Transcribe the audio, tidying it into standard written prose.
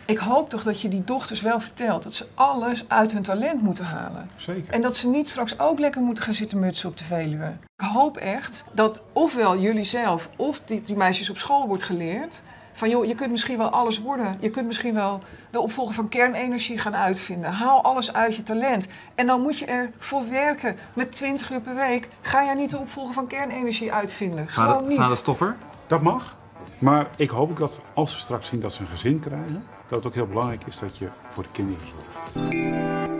Ik hoop toch dat je die dochters wel vertelt dat ze alles uit hun talent moeten halen. Zeker. En dat ze niet straks ook lekker moeten gaan zitten mutsen op de Veluwe. Ik hoop echt dat ofwel jullie zelf of die meisjes op school wordt geleerd van joh, je kunt misschien wel alles worden. Je kunt misschien wel de opvolger van kernenergie gaan uitvinden. Haal alles uit je talent. En dan moet je ervoor werken. Met 20 uur per week ga jij niet de opvolger van kernenergie uitvinden. Gewoon niet. Vader Stoffer? Dat mag. Maar ik hoop ook dat als ze straks zien dat ze een gezin krijgen, dat het ook heel belangrijk is dat je voor de kinderen zorgt.